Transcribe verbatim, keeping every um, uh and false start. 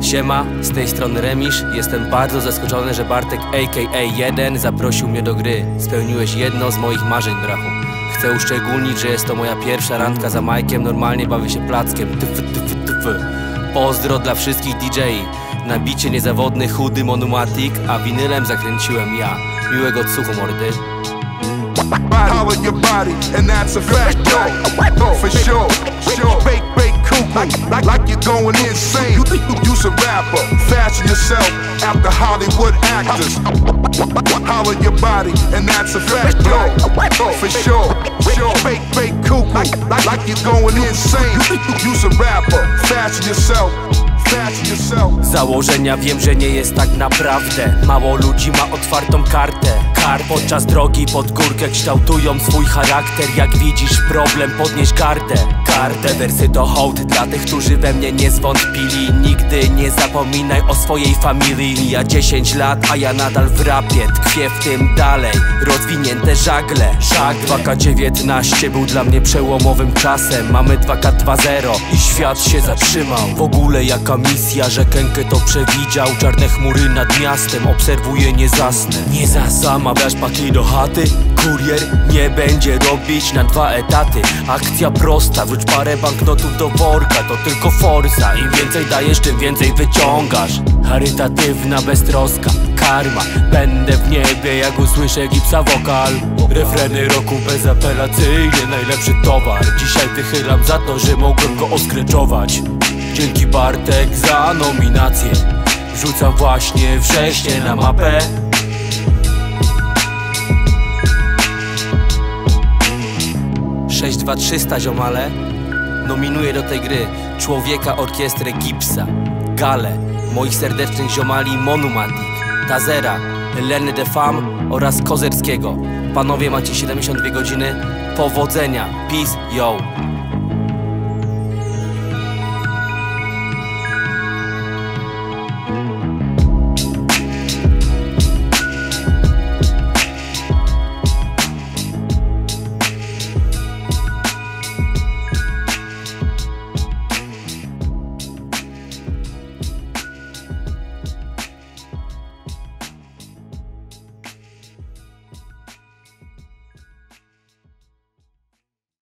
Siema, z tej strony Remisz. Jestem bardzo zaskoczony, że Bartek a k a jeden zaprosił mnie do gry. Spełniłeś jedno z moich marzeń, brachu. Chcę uszczególnić, że jest to moja pierwsza randka za Majkiem. Normalnie bawię się plackiem. Tyf, tyf, tyf. Pozdro dla wszystkich D J. Na bicie niezawodny, chudy Monumatic, a winylem zakręciłem ja. Miłego odsłuchu, mordy. All of your body, and that's a fact, yo, for sure, sure. Fake, fake, cuckoo, like, like you're going insane. You, you, you's a rapper, fashion yourself after Hollywood actors. All of your body, and that's a fact, yo, for sure, sure. Fake, fake, cuckoo, like, like, like you're going insane. You, you, you's a rapper, fashion yourself. Z założenia wiem, że nie jest tak naprawdę. Mało ludzi ma otwartą kartę. Kar podczas drogi pod górkę kształtują swój charakter. Jak widzisz problem, podnieś gardę. Kartę, wersy to hołd dla tych, którzy we mnie nie zwątpili. Nigdy nie zapominaj o swojej familii. Mija dziesięć lat, a ja nadal w rapie tkwię w tym dalej. Rozwinięte żagle. Żak dwa K dziewiętnaście był dla mnie przełomowym czasem. Mamy dwa K dwa zero i świat się zatrzymał. W ogóle jaka misja, że Kenke to przewidział. Czarne chmury nad miastem, obserwuję, nie zasnę. Nie zasnę. Zamawiasz paki do chaty? Kurier nie będzie robić na dwa etaty. Akcja prosta, wrzuć parę banknotów do worka. To tylko forsa, im więcej dajesz, tym więcej wyciągasz. Charytatywna beztroska, karma. Będę w niebie, jak usłyszę Gipsa wokal. Refreny roku bezapelacyjnie, najlepszy towar. Dzisiaj wychylam za to, że mogłem go oskreczować. Dzięki Bartek za nominację. Wrzucam właśnie wrześnie na mapę. sześć dwa trzysta ziomale. Nominuję do tej gry człowieka orkiestrę Gipsa, Gale, moich serdecznych ziomali Monumatic, Tazera, Lenny de Fam oraz Kozerskiego. Panowie, macie siedemdziesiąt dwie godziny. Powodzenia. Peace, yo.